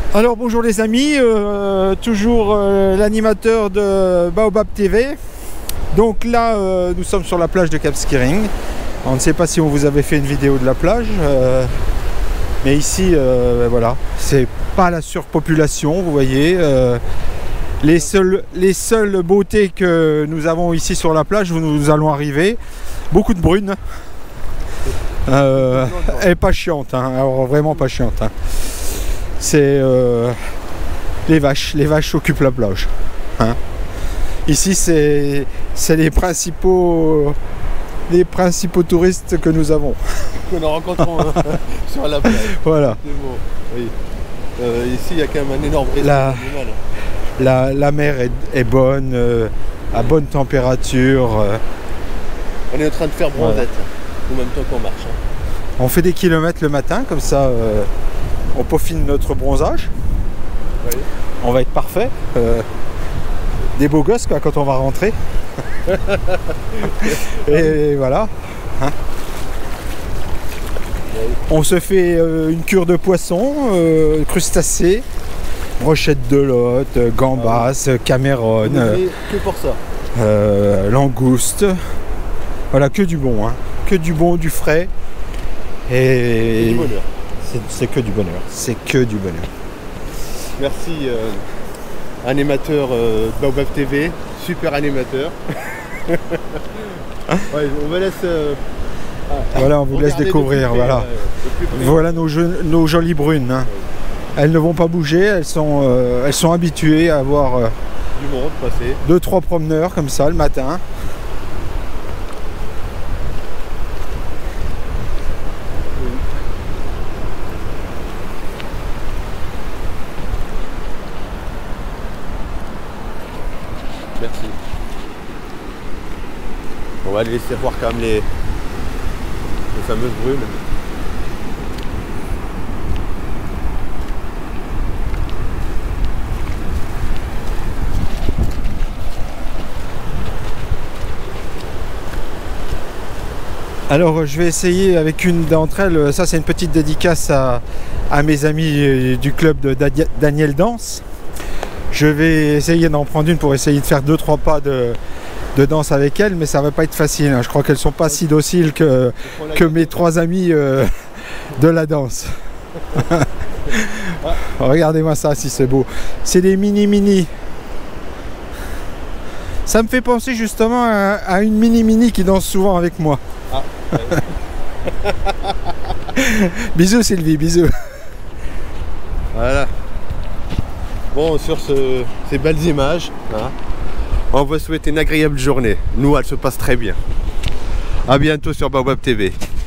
Alors bonjour les amis, toujours l'animateur de Baobab TV. Donc là nous sommes sur la plage de Cap Skirring. On ne sait pas si on vous avait fait une vidéo de la plage, mais ici voilà, c'est pas la surpopulation, vous voyez. Les seules beautés que nous avons ici sur la plage où nous allons arriver, beaucoup de brunes. Et pas chiante, hein, alors vraiment pas chiante. Hein. C'est les vaches occupent la plage. Hein. Ici c'est les principaux touristes que nous avons. Que nous rencontrons sur la plage. Voilà. Bon. Oui. Ici il y a quand même un énorme réseau animal. La mer est bonne, à bonne température. On est en train de faire bronzette, en même temps qu'on marche. Hein. On fait des kilomètres le matin, comme ça on peaufine notre bronzage. Oui. On va être parfait. Des beaux gosses quoi, quand on va rentrer. Et voilà. Hein. Oui. On se fait une cure de poisson, crustacés, brochettes de lotte, gambas, cameroun. Que pour ça. Langouste. Voilà, que du bon. Hein. Que du bon, du frais. Et du bonheur. C'est que du bonheur. C'est que du bonheur. Merci animateur Baobab TV, super animateur. Ouais, on vous laisse. Voilà, on vous laisse découvrir. Voilà, voilà nos jolies brunes. Hein. Elles ne vont pas bouger. Elles sont habituées à avoir du monde passer. 2-3 promeneurs comme ça le matin. Merci. On va les laisser voir quand même les fameuses brunes. Alors je vais essayer avec une d'entre elles, ça c'est une petite dédicace à mes amis du club de Daniel Danse. Je vais essayer d'en prendre une pour essayer de faire 2-3 pas de danse avec elle, mais ça va pas être facile. Hein. Je crois qu'elles sont pas si dociles que mes 3 amis de la danse. Regardez-moi ça si c'est beau. C'est des mini. Ça me fait penser justement à une mini qui danse souvent avec moi. Ah, ouais. Bisous Sylvie, bisous. Voilà. Bon, sur ces belles images, hein, on va souhaiter une agréable journée. Nous, elle se passe très bien. A bientôt sur Baobab TV.